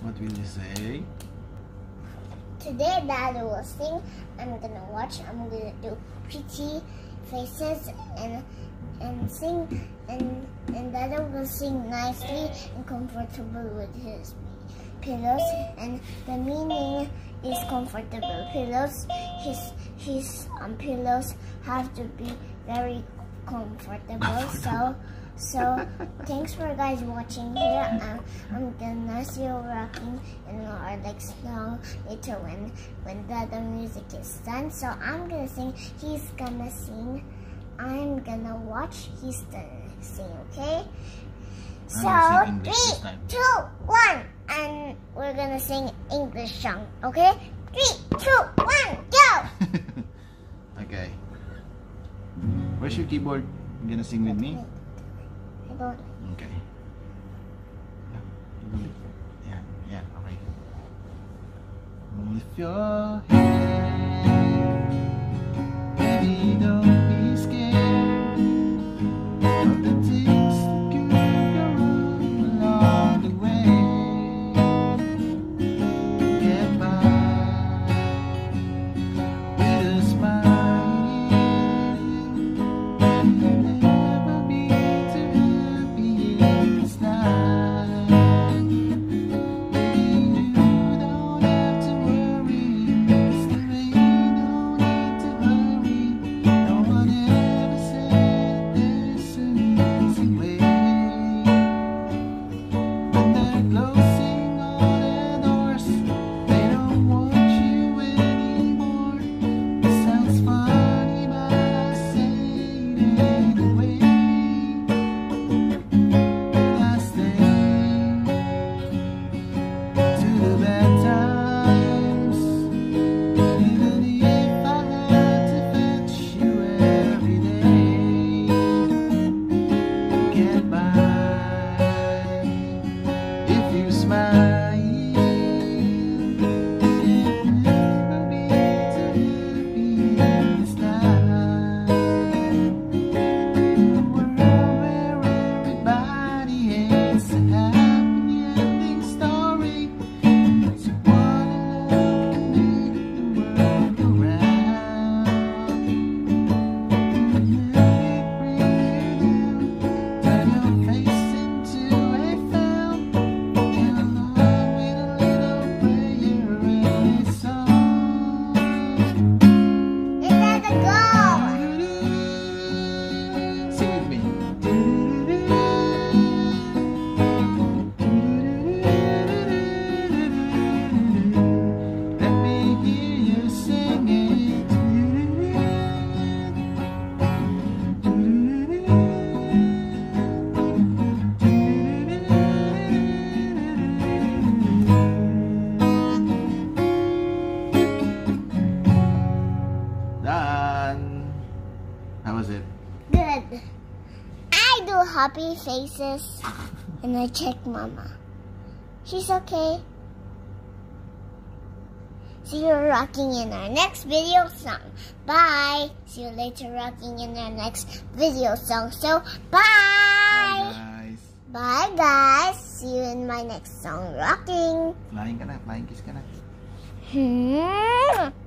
What will you say? Today Daddy will sing. I'm gonna watch. I'm gonna do pretty faces and sing, and Daddy will sing nicely and comfortable with his pillows, and the meaning is comfortable pillows. His pillows have to be very comfortable. So thanks for guys watching here. I'm gonna see you rocking in our next song later when the music is done. So I'm gonna sing, he's gonna sing, I'm gonna watch, he's gonna sing, okay? So 3, 2, 1, and we're gonna sing English song, okay? 3, 2, 1, go! Okay. Where's your keyboard? You gonna sing with me? I don't. Okay. Yeah, alright. Lift your head, baby, don't be scared of the things that could go wrong along the way. Get by with a smile. You'll never be too happy in this life. Baby, you don't have to worry. It's the way you don't need to hurry. No one ever said there's an easy way. When they're closing all their doors, they don't want you anymore. It sounds funny, but I say it anyway. I stay to the bad times, even if I had to fetch you every day. Get by if you smile. You'll never be too happy in this life. A world where everybody hates a happy ending story. So what a love can make the world go round. Let it bring you down, turn your face into a frown, and along with a little prayer and a song. Let Daddy go! Sing with me. Let me hear you sing it. Done. How was it? Good. I do happy faces and I check Mama. She's okay. See you rocking in our next video song. Bye. See you later rocking in our next video song. So bye. Bye, guys. Bye guys. See you in my next song rocking. Flying ka na. Flying kiss ka na. Hmm.